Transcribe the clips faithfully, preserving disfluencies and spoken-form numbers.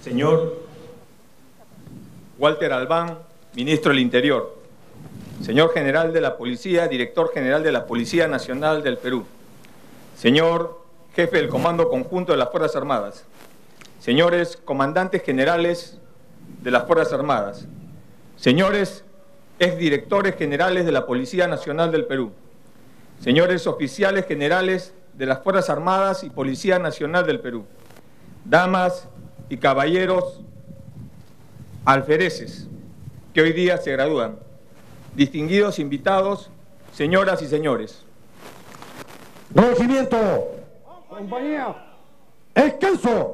Señor Walter Albán, Ministro del Interior. Señor General de la Policía, Director General de la Policía Nacional del Perú. Señor Jefe del Comando Conjunto de las Fuerzas Armadas. Señores Comandantes Generales de las Fuerzas Armadas. Señores exdirectores generales de la Policía Nacional del Perú. Señores oficiales generales de las Fuerzas Armadas y Policía Nacional del Perú. Damas y caballeros alfereces que hoy día se gradúan. Distinguidos invitados, señoras y señores. Regimiento. Compañía. Descanso.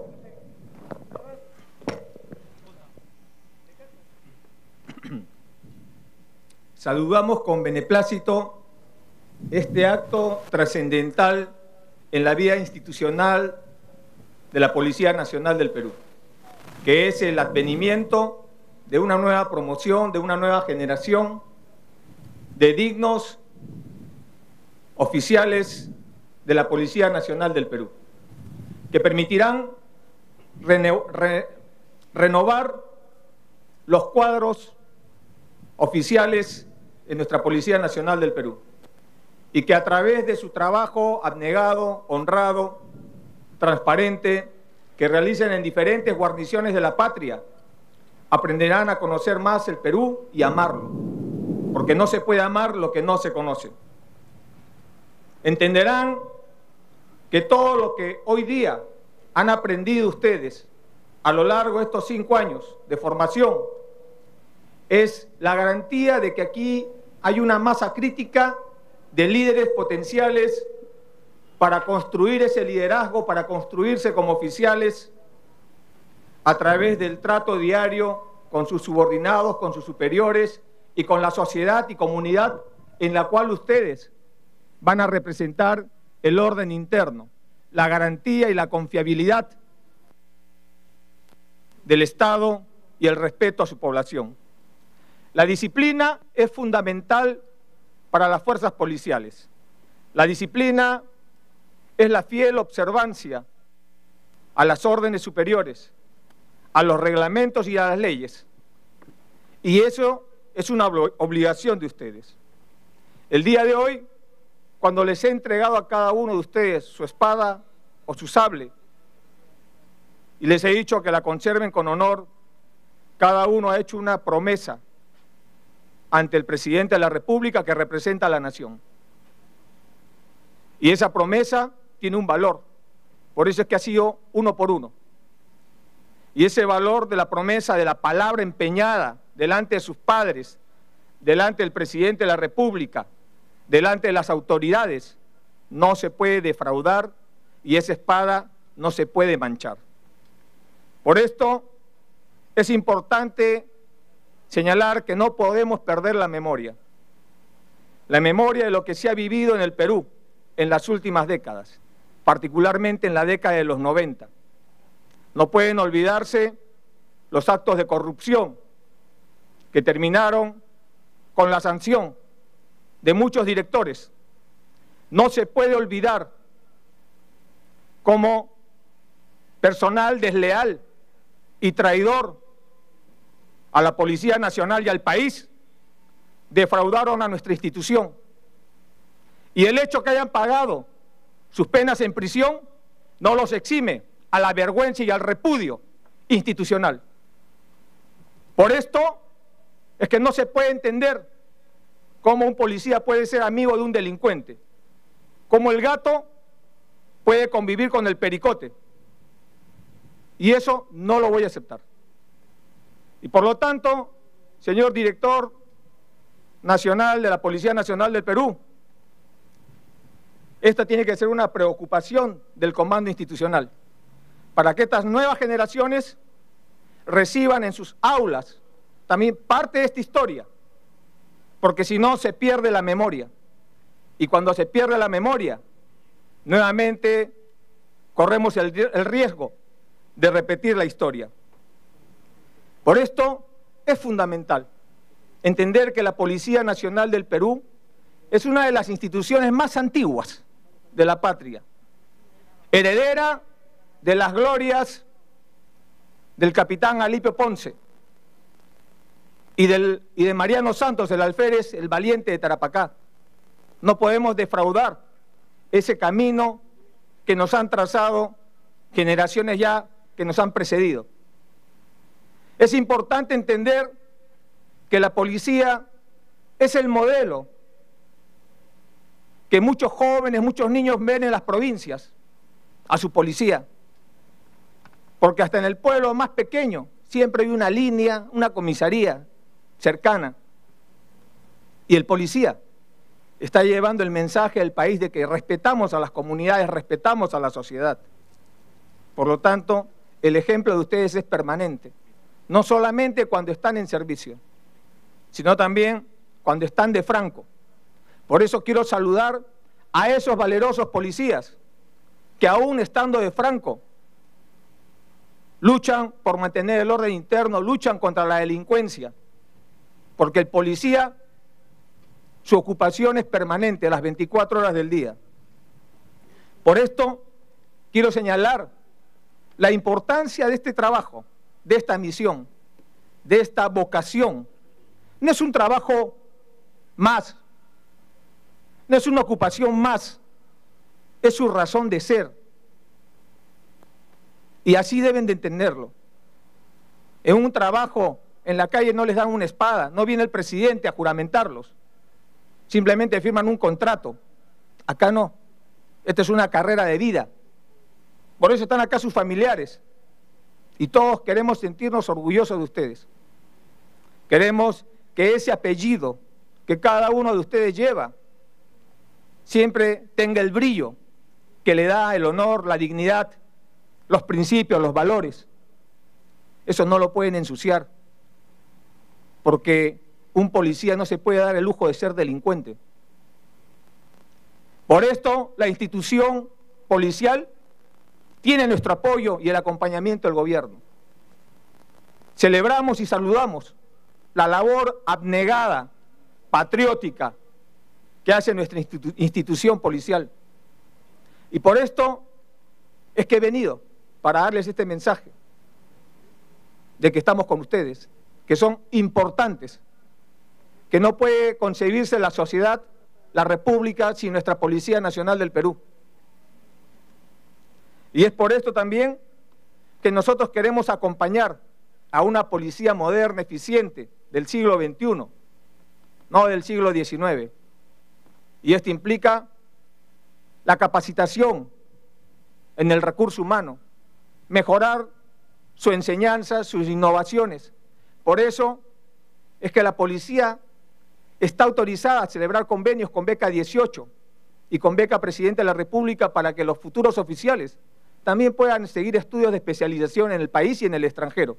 Saludamos con beneplácito este acto trascendental en la vida institucional de la Policía Nacional del Perú, que es el advenimiento de una nueva promoción, de una nueva generación de dignos oficiales de la Policía Nacional del Perú, que permitirán rene re renovar los cuadros oficiales en nuestra Policía Nacional del Perú, y que a través de su trabajo abnegado, honrado, transparente, que realicen en diferentes guarniciones de la patria, aprenderán a conocer más el Perú y amarlo, porque no se puede amar lo que no se conoce. Entenderán que todo lo que hoy día han aprendido ustedes a lo largo de estos cinco años de formación es la garantía de que aquí hay una masa crítica de líderes potenciales para construir ese liderazgo, para construirse como oficiales a través del trato diario con sus subordinados, con sus superiores y con la sociedad y comunidad en la cual ustedes van a representar el orden interno, la garantía y la confiabilidad del Estado y el respeto a su población. La disciplina es fundamental para las fuerzas policiales. La disciplina es la fiel observancia a las órdenes superiores, a los reglamentos y a las leyes. Y eso es una obligación de ustedes. El día de hoy, cuando les he entregado a cada uno de ustedes su espada o su sable, y les he dicho que la conserven con honor, cada uno ha hecho una promesa ante el presidente de la República que representa a la nación. Y esa promesa tiene un valor, por eso es que ha sido uno por uno. Y ese valor de la promesa, de la palabra empeñada delante de sus padres, delante del presidente de la República, delante de las autoridades, no se puede defraudar y esa espada no se puede manchar. Por esto es importante señalar que no podemos perder la memoria, la memoria de lo que se ha vivido en el Perú en las últimas décadas, particularmente en la década de los noventa. No pueden olvidarse los actos de corrupción que terminaron con la sanción de muchos directores. No se puede olvidar cómo personal desleal y traidor a la Policía Nacional y al país defraudaron a nuestra institución. Y el hecho que hayan pagado sus penas en prisión no los exime a la vergüenza y al repudio institucional. Por esto es que no se puede entender cómo un policía puede ser amigo de un delincuente, cómo el gato puede convivir con el pericote. Y eso no lo voy a aceptar. Y por lo tanto, señor Director Nacional de la Policía Nacional del Perú, esta tiene que ser una preocupación del comando institucional, para que estas nuevas generaciones reciban en sus aulas también parte de esta historia, porque si no se pierde la memoria, y cuando se pierde la memoria, nuevamente corremos el, el riesgo de repetir la historia. Por esto es fundamental entender que la Policía Nacional del Perú es una de las instituciones más antiguas de la patria, heredera de las glorias del capitán Alipio Ponce y, del, y de Mariano Santos, el alférez, el valiente de Tarapacá. No podemos defraudar ese camino que nos han trazado generaciones ya que nos han precedido. Es importante entender que la policía es el modelo que muchos jóvenes, muchos niños ven en las provincias, a su policía. Porque hasta en el pueblo más pequeño siempre hay una línea, una comisaría cercana. Y el policía está llevando el mensaje al país de que respetamos a las comunidades, respetamos a la sociedad. Por lo tanto, el ejemplo de ustedes es permanente. No solamente cuando están en servicio, sino también cuando están de franco. Por eso quiero saludar a esos valerosos policías que aún estando de franco luchan por mantener el orden interno, luchan contra la delincuencia, porque el policía, su ocupación es permanente, las veinticuatro horas del día. Por esto quiero señalar la importancia de este trabajo, de esta misión, de esta vocación. No es un trabajo más, no es una ocupación más, es su razón de ser. Y así deben de entenderlo. En un trabajo, en la calle no les dan una espada, no viene el presidente a juramentarlos, simplemente firman un contrato. Acá no, esta es una carrera de vida. Por eso están acá sus familiares. Y todos queremos sentirnos orgullosos de ustedes. Queremos que ese apellido que cada uno de ustedes lleva siempre tenga el brillo que le da el honor, la dignidad, los principios, los valores. Eso no lo pueden ensuciar, porque un policía no se puede dar el lujo de ser delincuente. Por esto, la institución policial tiene nuestro apoyo y el acompañamiento del gobierno. Celebramos y saludamos la labor abnegada, patriótica, que hace nuestra institu- institución policial. Y por esto es que he venido para darles este mensaje de que estamos con ustedes, que son importantes, que no puede concebirse la sociedad, la República, sin nuestra Policía Nacional del Perú. Y es por esto también que nosotros queremos acompañar a una policía moderna, eficiente, del siglo veintiuno, no del siglo diecinueve. Y esto implica la capacitación en el recurso humano, mejorar su enseñanza, sus innovaciones. Por eso es que la policía está autorizada a celebrar convenios con Beca dieciocho y con Beca Presidente de la República para que los futuros oficiales también puedan seguir estudios de especialización en el país y en el extranjero.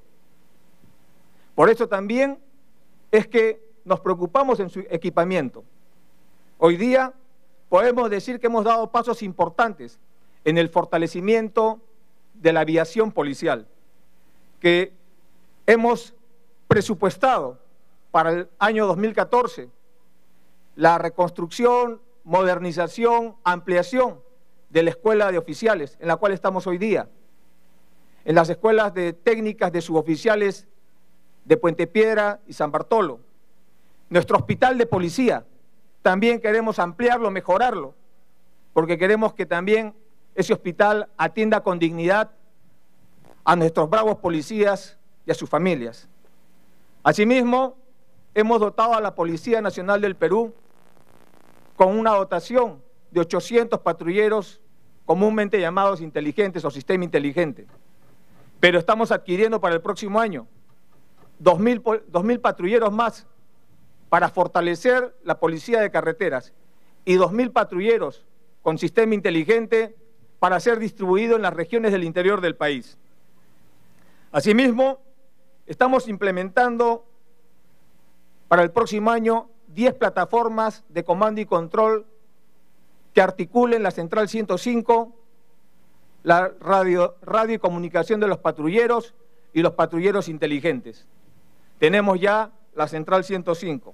Por eso también es que nos preocupamos en su equipamiento. Hoy día podemos decir que hemos dado pasos importantes en el fortalecimiento de la aviación policial, que hemos presupuestado para el año dos mil catorce la reconstrucción, modernización, ampliación de la escuela de oficiales en la cual estamos hoy día, en las escuelas de técnicas de suboficiales de Puente Piedra y San Bartolo. Nuestro hospital de policía también queremos ampliarlo, mejorarlo, porque queremos que también ese hospital atienda con dignidad a nuestros bravos policías y a sus familias. Asimismo, hemos dotado a la Policía Nacional del Perú con una dotación de ochocientos patrulleros comúnmente llamados inteligentes o sistema inteligente. Pero estamos adquiriendo para el próximo año dos mil patrulleros más para fortalecer la policía de carreteras y dos mil patrulleros con sistema inteligente para ser distribuidos en las regiones del interior del país. Asimismo, estamos implementando para el próximo año diez plataformas de comando y control que articulen la Central ciento cinco, la radio, radio y comunicación de los patrulleros y los patrulleros inteligentes. Tenemos ya la Central ciento cinco.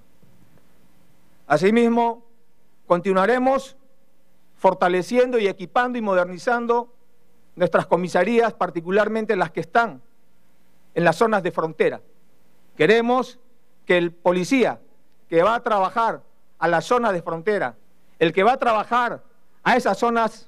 Asimismo, continuaremos fortaleciendo y equipando y modernizando nuestras comisarías, particularmente las que están en las zonas de frontera. Queremos que el policía que va a trabajar a las zonas de frontera, el que va a trabajar a esas zonas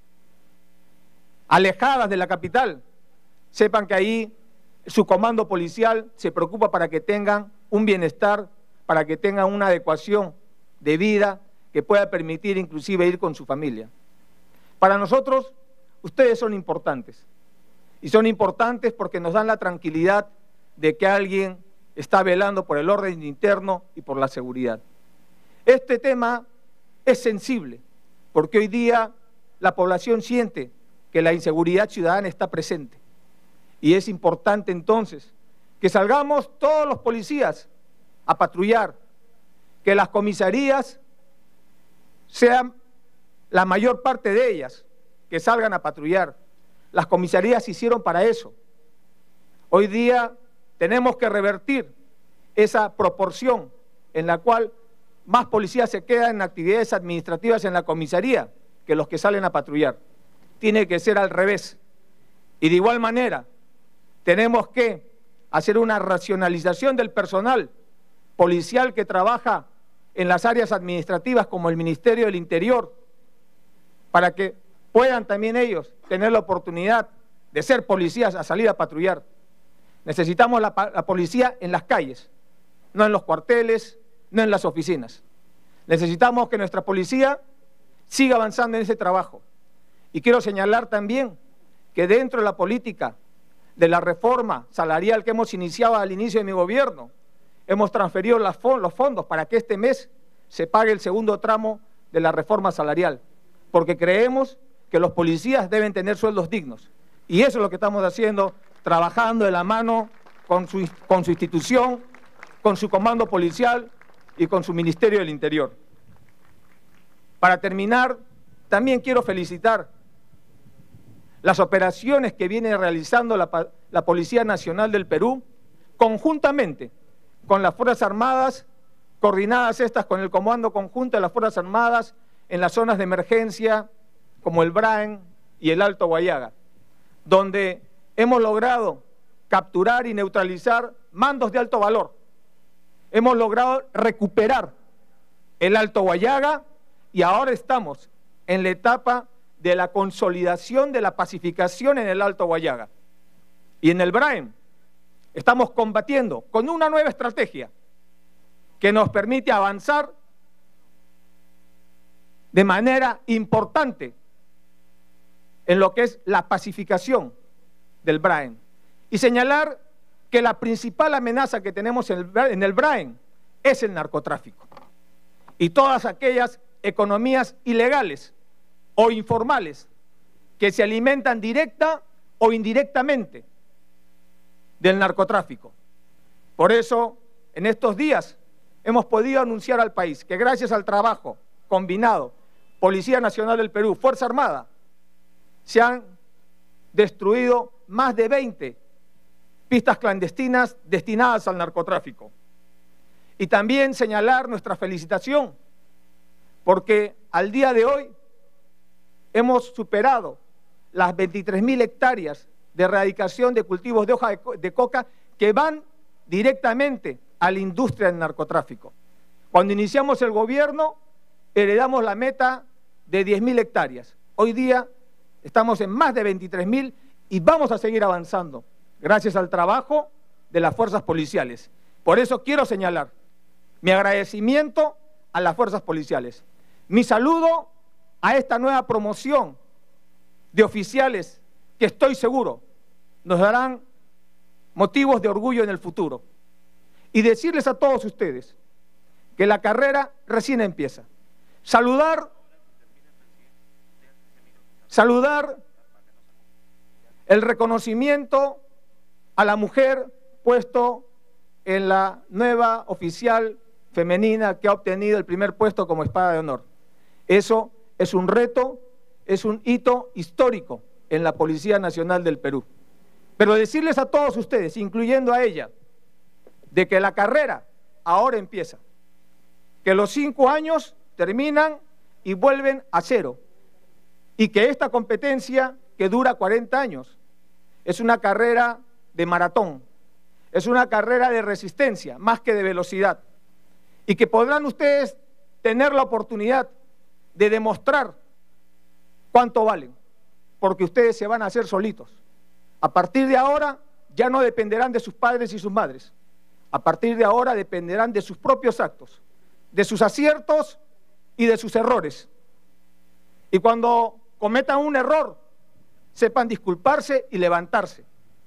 alejadas de la capital, sepan que ahí su comando policial se preocupa para que tengan un bienestar, para que tengan una adecuación de vida que pueda permitir inclusive ir con su familia. Para nosotros, ustedes son importantes. Y son importantes porque nos dan la tranquilidad de que alguien está velando por el orden interno y por la seguridad. Este tema es sensible, porque hoy día la población siente que la inseguridad ciudadana está presente. Y es importante entonces que salgamos todos los policías a patrullar, que las comisarías sean la mayor parte de ellas, que salgan a patrullar. Las comisarías se hicieron para eso. Hoy día tenemos que revertir esa proporción en la cual más policías se quedan en actividades administrativas en la comisaría que los que salen a patrullar. Tiene que ser al revés. Y de igual manera, tenemos que hacer una racionalización del personal policial que trabaja en las áreas administrativas como el Ministerio del Interior, para que puedan también ellos tener la oportunidad de ser policías a salir a patrullar. Necesitamos la, la policía en las calles, no en los cuarteles, no en las oficinas. Necesitamos que nuestra policía siga avanzando en ese trabajo. Y quiero señalar también que dentro de la política de la reforma salarial que hemos iniciado al inicio de mi gobierno, hemos transferido los fondos para que este mes se pague el segundo tramo de la reforma salarial, porque creemos que los policías deben tener sueldos dignos. Y eso es lo que estamos haciendo, trabajando de la mano con su, con su institución, con su comando policial y con su Ministerio del Interior. Para terminar, también quiero felicitar las operaciones que viene realizando la, la Policía Nacional del Perú, conjuntamente con las Fuerzas Armadas, coordinadas estas con el Comando Conjunto de las Fuerzas Armadas en las zonas de emergencia, como el Braen y el Alto Guayaga, donde hemos logrado capturar y neutralizar mandos de alto valor. Hemos logrado recuperar el Alto Guayaga y ahora estamos en la etapa de la consolidación de la pacificación en el Alto Guayaga. Y en el Braen estamos combatiendo con una nueva estrategia que nos permite avanzar de manera importante en lo que es la pacificación del Braen. Y señalar que la principal amenaza que tenemos en el Braen es el narcotráfico. Y todas aquellas economías ilegales o informales que se alimentan directa o indirectamente del narcotráfico. Por eso, en estos días hemos podido anunciar al país que gracias al trabajo combinado Policía Nacional del Perú, Fuerza Armada, se han destruido más de veinte pistas clandestinas destinadas al narcotráfico. Y también señalar nuestra felicitación, porque al día de hoy hemos superado las veintitrés mil hectáreas de erradicación de cultivos de hoja de, co de coca que van directamente a la industria del narcotráfico. Cuando iniciamos el gobierno, heredamos la meta de diez mil hectáreas. Hoy día estamos en más de veintitrés mil y vamos a seguir avanzando gracias al trabajo de las fuerzas policiales. Por eso quiero señalar mi agradecimiento a las fuerzas policiales, mi saludo a esta nueva promoción de oficiales que estoy seguro nos darán motivos de orgullo en el futuro. Y decirles a todos ustedes que la carrera recién empieza. Saludar, saludar el reconocimiento a la mujer puesto en la nueva oficial femenina que ha obtenido el primer puesto como espada de honor. Eso es un reto, es un hito histórico en la Policía Nacional del Perú. Pero decirles a todos ustedes, incluyendo a ella, de que la carrera ahora empieza, que los cinco años terminan y vuelven a cero, y que esta competencia, que dura cuarenta años, es una carrera de maratón, es una carrera de resistencia más que de velocidad, y que podrán ustedes tener la oportunidad de demostrar cuánto valen, porque ustedes se van a hacer solitos. A partir de ahora ya no dependerán de sus padres y sus madres. A partir de ahora dependerán de sus propios actos, de sus aciertos y de sus errores. Y cuando cometan un error, sepan disculparse y levantarse.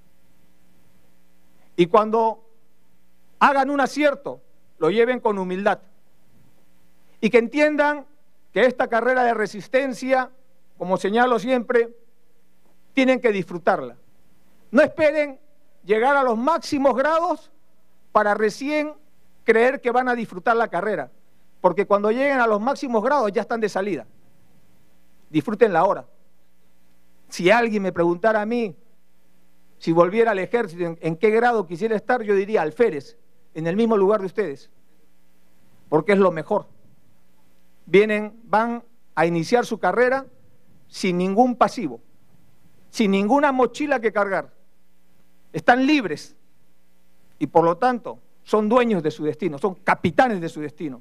Y cuando hagan un acierto, lo lleven con humildad. Y que entiendan que esta carrera de resistencia, como señalo siempre, tienen que disfrutarla. No esperen llegar a los máximos grados para recién creer que van a disfrutar la carrera, porque cuando lleguen a los máximos grados ya están de salida. Disfrútenla ahora. Si alguien me preguntara a mí si volviera al ejército, en, en qué grado quisiera estar, yo diría alférez, en el mismo lugar de ustedes, porque es lo mejor. Vienen, van a iniciar su carrera sin ningún pasivo, sin ninguna mochila que cargar. Están libres y por lo tanto son dueños de su destino, son capitanes de su destino.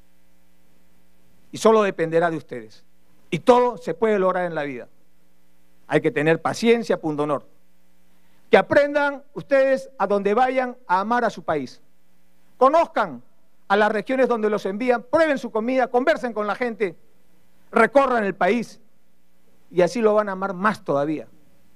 Y solo dependerá de ustedes. Y todo se puede lograr en la vida. Hay que tener paciencia, punto honor. Que aprendan ustedes a donde vayan a amar a su país. Conozcan a las regiones donde los envían, prueben su comida, conversen con la gente, recorran el país y así lo van a amar más todavía.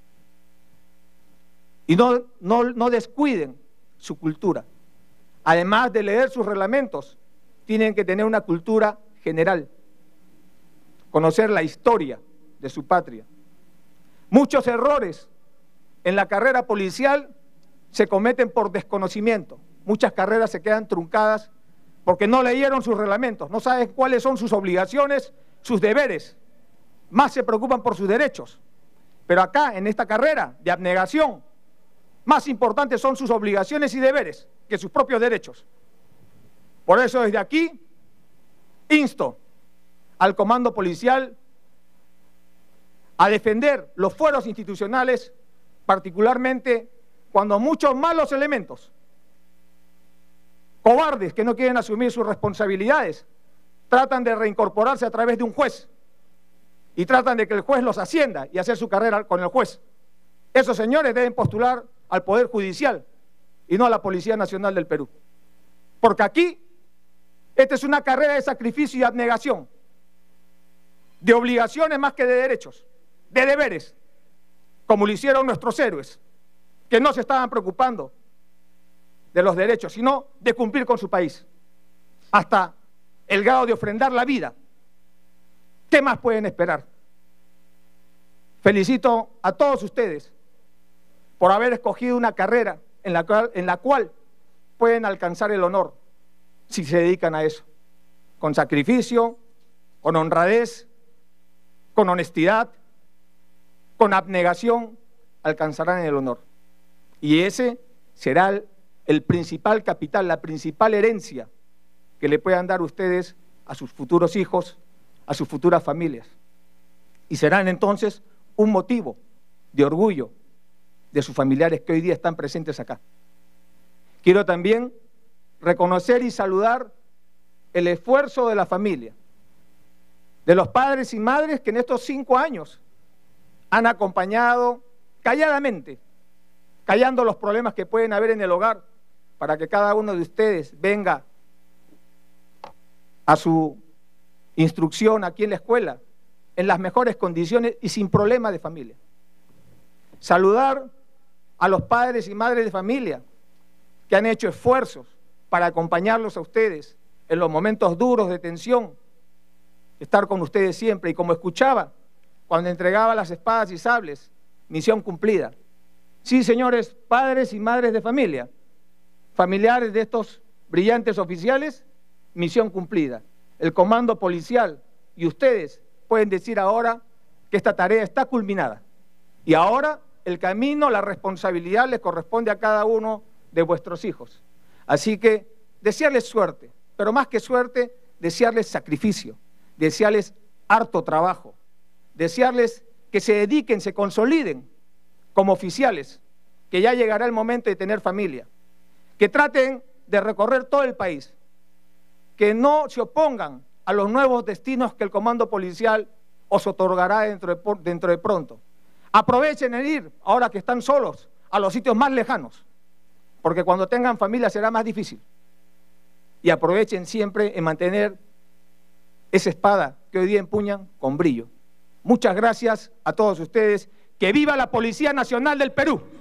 Y no, no, no descuiden su cultura. Además de leer sus reglamentos, tienen que tener una cultura general, conocer la historia de su patria. Muchos errores en la carrera policial se cometen por desconocimiento. Muchas carreras se quedan truncadas porque no leyeron sus reglamentos, no saben cuáles son sus obligaciones, sus deberes. Más se preocupan por sus derechos. Pero acá, en esta carrera de abnegación, más importantes son sus obligaciones y deberes que sus propios derechos. Por eso desde aquí insto al comando policial a defender los fueros institucionales, particularmente cuando muchos malos elementos, cobardes que no quieren asumir sus responsabilidades, tratan de reincorporarse a través de un juez y tratan de que el juez los ascienda y hacer su carrera con el juez. Esos señores deben postular al Poder Judicial y no a la Policía Nacional del Perú. Porque aquí, esta es una carrera de sacrificio y abnegación, de obligaciones más que de derechos, de deberes, como lo hicieron nuestros héroes, que no se estaban preocupando de los derechos, sino de cumplir con su país, hasta el grado de ofrendar la vida. ¿Qué más pueden esperar? Felicito a todos ustedes por haber escogido una carrera en la cual, en la cual pueden alcanzar el honor si se dedican a eso, con sacrificio, con honradez, con honestidad, con abnegación, alcanzarán el honor. Y ese será el, el principal capital, la principal herencia que le puedan dar ustedes a sus futuros hijos, a sus futuras familias. Y serán entonces un motivo de orgullo de sus familiares que hoy día están presentes acá. Quiero también reconocer y saludar el esfuerzo de la familia, de los padres y madres que en estos cinco años han acompañado calladamente, callando los problemas que pueden haber en el hogar, para que cada uno de ustedes venga a su instrucción aquí en la escuela, en las mejores condiciones y sin problemas de familia. Saludar a los padres y madres de familia que han hecho esfuerzos para acompañarlos a ustedes en los momentos duros de tensión, estar con ustedes siempre. Y como escuchaba cuando entregaba las espadas y sables, misión cumplida. Sí, señores padres y madres de familia, familiares de estos brillantes oficiales, misión cumplida. El comando policial y ustedes pueden decir ahora que esta tarea está culminada. Y ahora el camino, la responsabilidad les corresponde a cada uno de vuestros hijos. Así que desearles suerte, pero más que suerte, desearles sacrificio, desearles harto trabajo, desearles que se dediquen, se consoliden como oficiales, que ya llegará el momento de tener familia que traten de recorrer todo el país, que no se opongan a los nuevos destinos que el comando policial os otorgará dentro de, dentro de pronto. Aprovechen en ir, ahora que están solos, a los sitios más lejanos, porque cuando tengan familia será más difícil. Y aprovechen siempre en mantener esa espada que hoy día empuñan con brillo. Muchas gracias a todos ustedes. ¡Que viva la Policía Nacional del Perú!